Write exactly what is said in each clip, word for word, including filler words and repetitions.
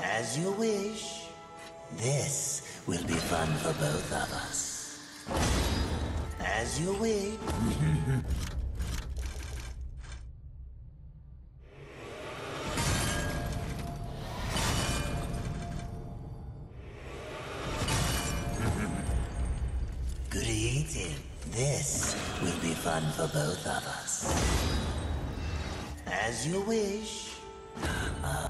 As you wish. This will be fun for both of us. As you wish. Good eating. This will be fun for both of us. As you wish. Uh,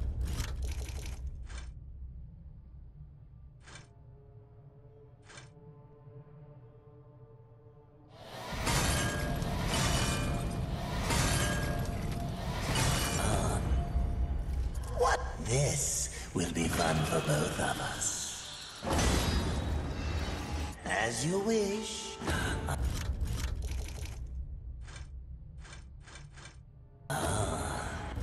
This will be fun for both of us. As you wish. Uh, uh.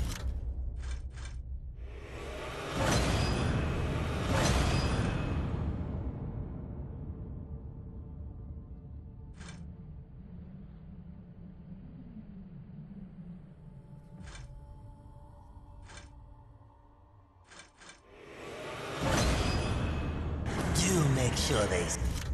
Do make sure they...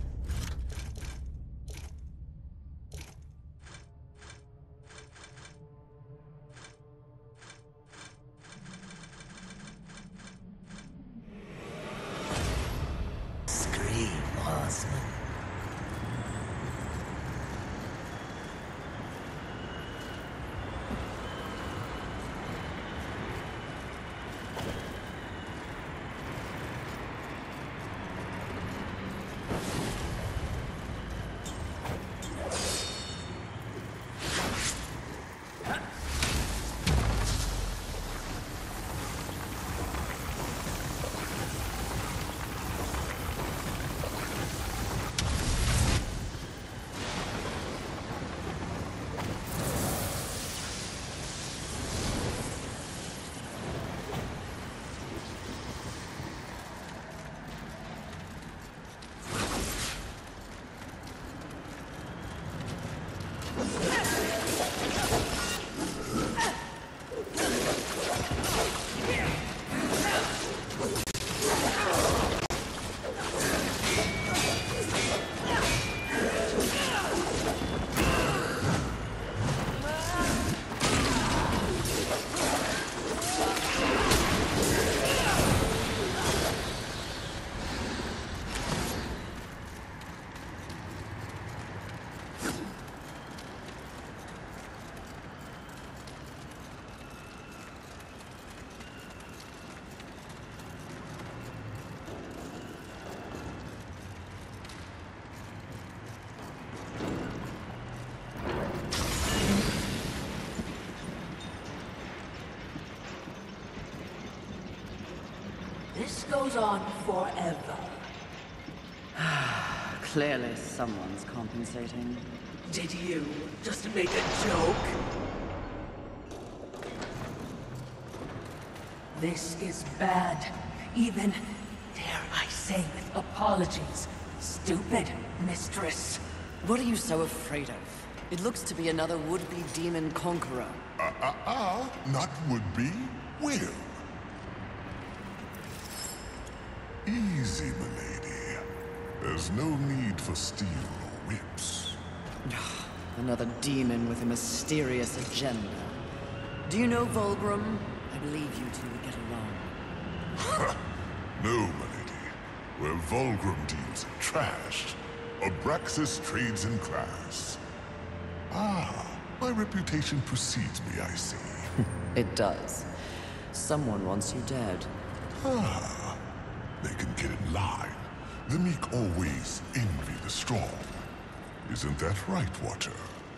Scream, horseman. This goes on forever. Clearly someone's compensating. Did you just make a joke? This is bad. Even, dare I say with apologies, stupid mistress. What are you so afraid of? It looks to be another would-be demon conqueror. Uh, uh, uh, not would-be, will. Easy, milady. There's no need for steel or whips. Another demon with a mysterious agenda. Do you know Volgrim? I believe you two would get along. No, milady. Where Volgrim deals in trash, Abraxis trades in class. Ah, my reputation precedes me, I see. It does. Someone wants you dead. Ah. They can get in line. The meek always envy the strong. Isn't that right, Watcher?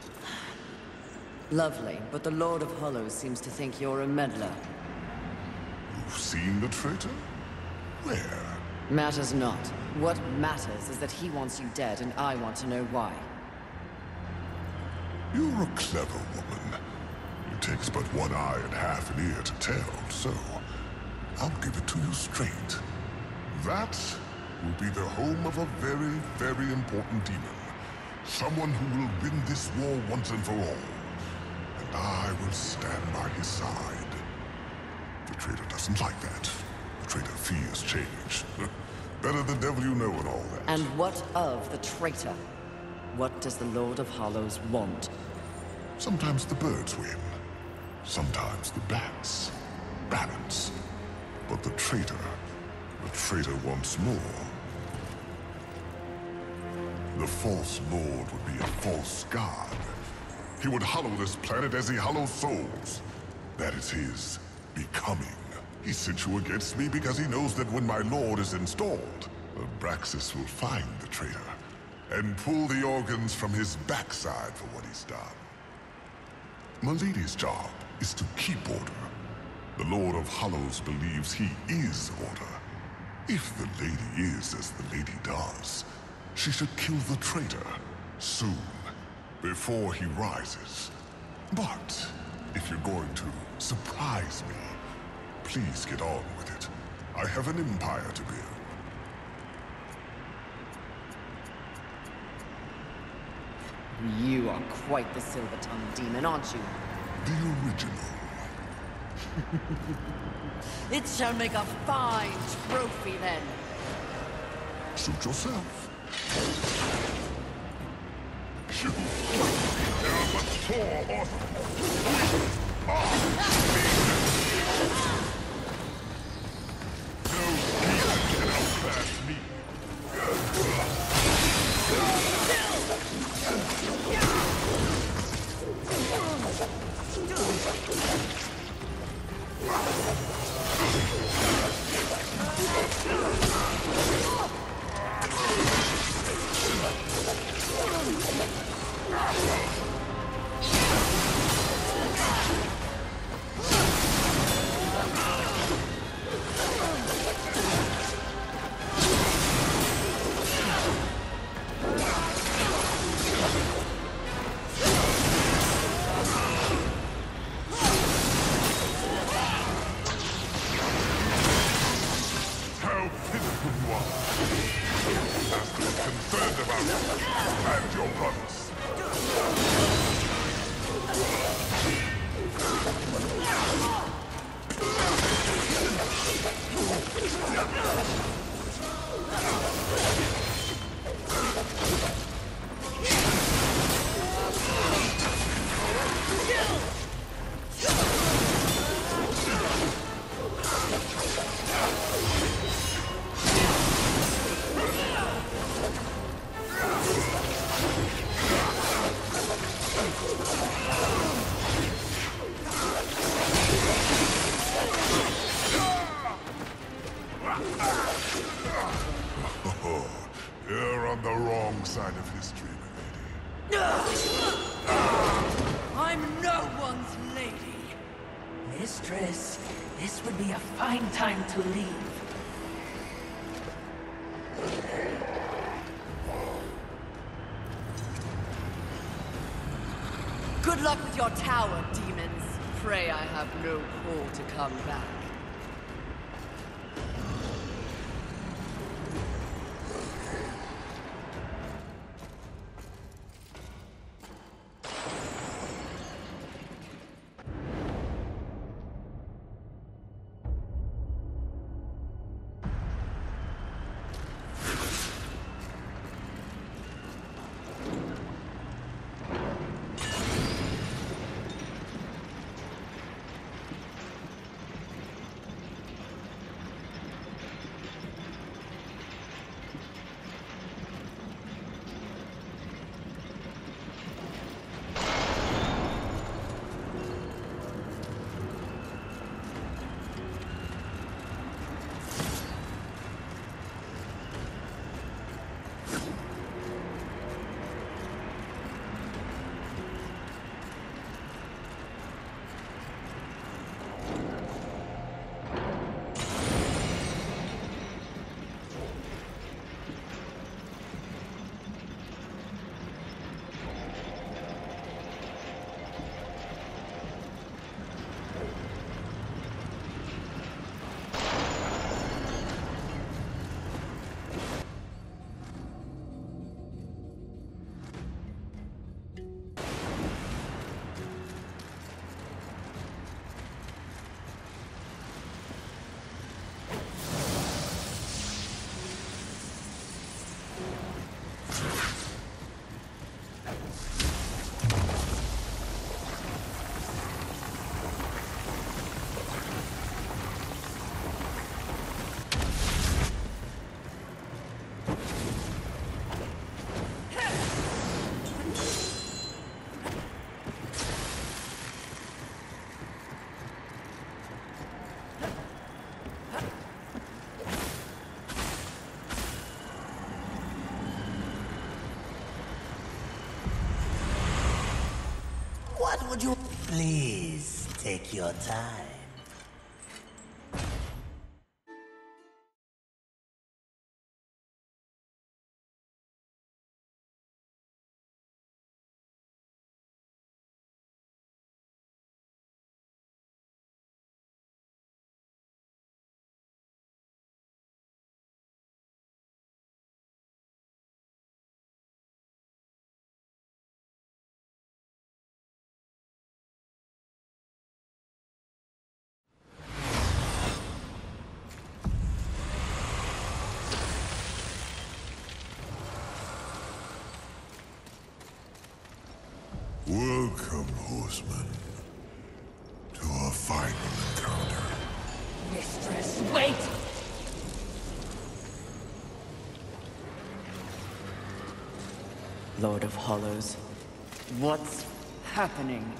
Lovely, but the Lord of Hollows seems to think you're a meddler. You've seen the traitor? Where? Matters not. What matters is that he wants you dead, and I want to know why. You're a clever woman. It takes but one eye and half an ear to tell, so I'll give it to you straight. That will be the home of a very, very important demon. Someone who will win this war once and for all. And I will stand by his side. The traitor doesn't like that. The traitor fears change. Better the devil you know and all that. And what of the traitor? What does the Lord of Hollows want? Sometimes the birds win. Sometimes the bats. Balance. But the traitor, the traitor wants more. The false lord would be a false god. He would hollow this planet as he hollows souls. That is his becoming. He sent you against me because he knows that when my lord is installed, Abraxis will find the traitor and pull the organs from his backside for what he's done. Milady's job is to keep order. The Lord of Hollows believes he is order. If the lady is as the lady does, she should kill the traitor soon, before he rises. But if you're going to surprise me, please get on with it. I have an empire to build. You are quite the silver-tongued demon, aren't you? The original. It shall make a fine trophy, then. Suit yourself. You are but four horsemen. We are no demon can outlast me. You're on the wrong side of history, my lady. I'm no one's lady. Mistress, this would be a fine time to leave. Good luck with your tower, demons. Pray I have no call to come back. would you... Please, take your time. Welcome, horsemen, to our final encounter. Mistress, wait! Lord of Hollows, what's happening?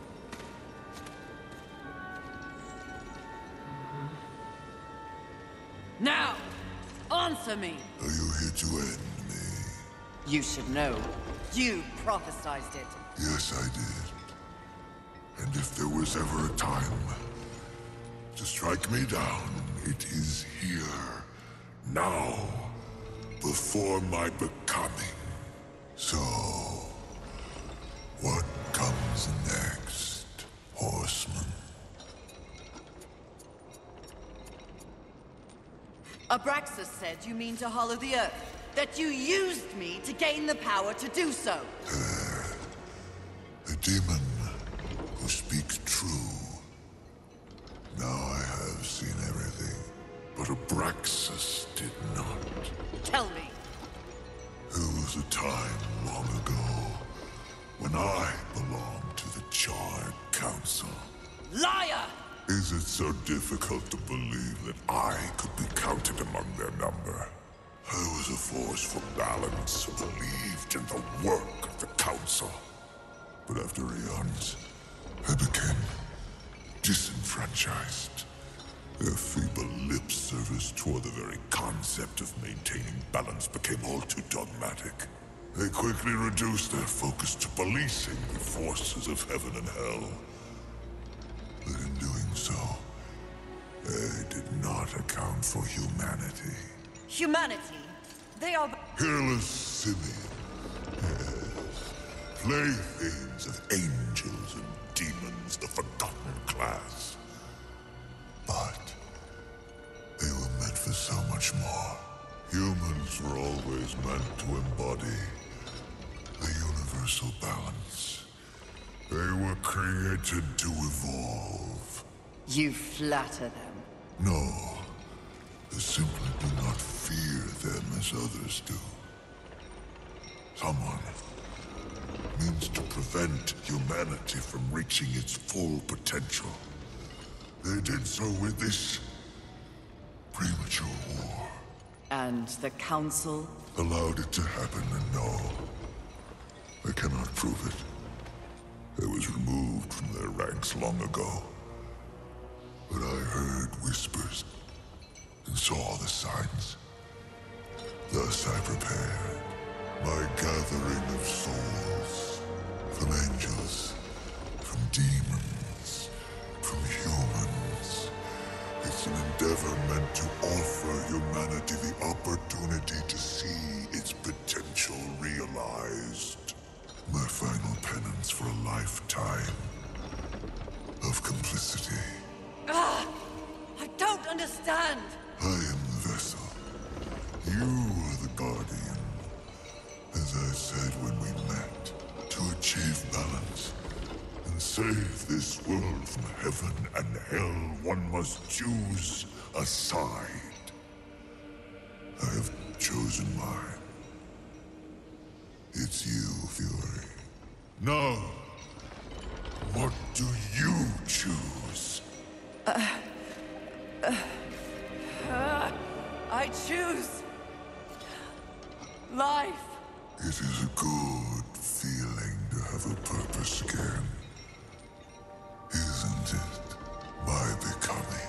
Now, answer me! Are you here to end me? You should know. You prophesized it. Yes, I did. And if there was ever a time to strike me down, it is here, now, before my becoming. So, what comes next, horseman? Abraxis said you mean to hollow the earth. That you used me to gain the power to do so. A demon who speaks true. Now I have seen everything, but Abraxis did not. Tell me. There was a time long ago when I belonged to the Charred Council. Liar! Is it so difficult to believe that I could be counted among their number? I was a force for balance who believed in the work of the Council. But after eons, I became disenfranchised. Their feeble lip service toward the very concept of maintaining balance became all too dogmatic. They quickly reduced their focus to policing the forces of heaven and hell. But in doing so, they did not account for humanity. Humanity? They are... Hairless simians. Yes. Playthings of angels and demons, the forgotten class. But they were meant for so much more. Humans were always meant to embody the universal balance. They were created to evolve. You flatter them. No. They simply do not fear them as others do. Someone means to prevent humanity from reaching its full potential. They did so with this premature war. And the Council? Allowed it to happen, and no, they cannot prove it. It was removed from their ranks long ago. But I heard whispers and saw the signs. Thus I prepared my gathering of souls, from angels, from demons, from humans. It's an endeavor meant to offer humanity the opportunity to see its potential realized. My final penance for a lifetime of complicity. Ah! I don't understand! I am the vessel. You are the guardian. As I said when we met, to achieve balance and save this world from heaven and hell, one must choose a side. I have chosen mine. It's you, Fury. Now, what do you choose? Uh, uh, uh, I choose... life. It is a good feeling to have a purpose again. Isn't it? My becoming.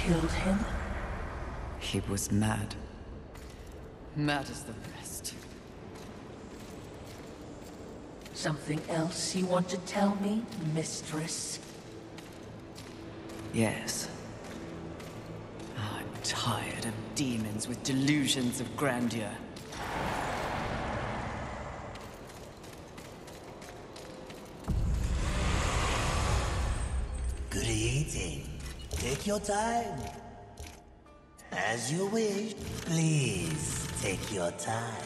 killed him? He was mad. Mad as the rest. Something else you want to tell me, mistress? Yes. I'm tired of demons with delusions of grandeur. Good eating. Take your time. As you wish. Please take your time.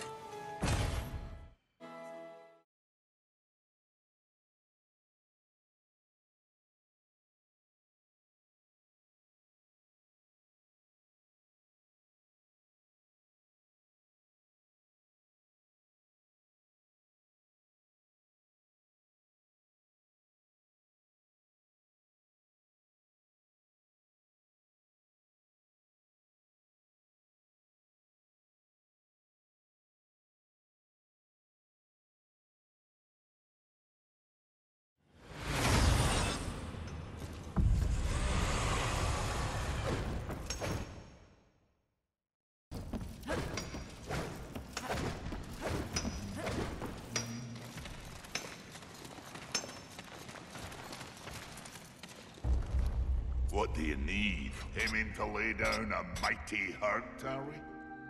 What do you need? Him in to lay down a mighty hurt, are we?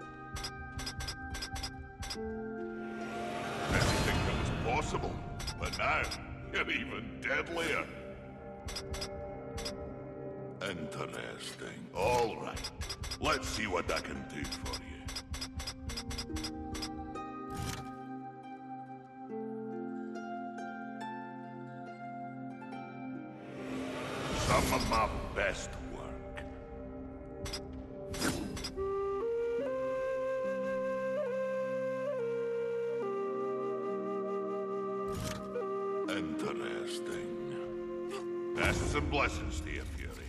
Didn't think that was possible, but now you're even deadlier. Interesting. All right. Let's see what I can do for you. Some of my best work. Interesting. Best and blessings to you, Fury.